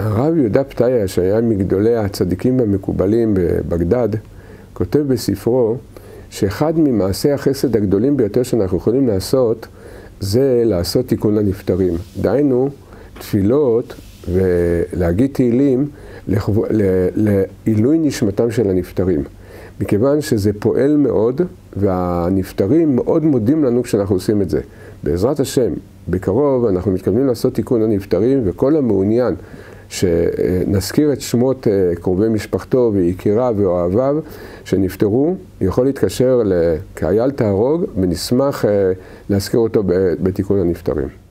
הרב יהודה פתיה, שהיה מגדולי הצדיקים המקובלים בבגדד, כותב בספרו שאחד ממעשי החסד הגדולים ביותר שאנחנו יכולים לעשות, זה לעשות תיקון הנפטרים. דהיינו, תפילות ולהגיד תהילים לעילוי נשמתם של הנפטרים. מכיוון שזה פועל מאוד, והנפטרים מאוד מודים לנו כשאנחנו עושים את זה. בעזרת השם, בקרוב אנחנו מתכוונים לעשות תיקון הנפטרים, וכל המעוניין שנזכיר את שמות קרובי משפחתו ויקיריו ואוהביו שנפטרו, יכול להתקשר לקהיל תהרוג, ונשמח להזכיר אותו בתיקון הנפטרים.